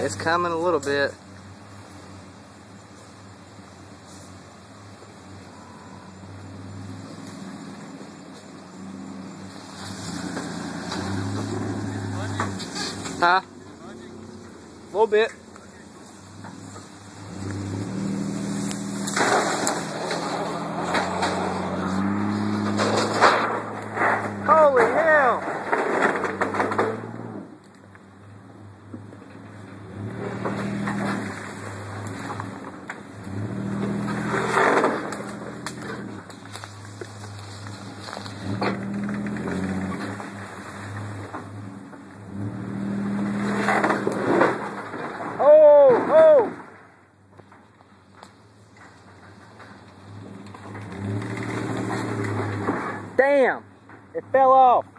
It's coming a little bit. Huh? A little bit. Holy hell! Oh! Damn! It fell off.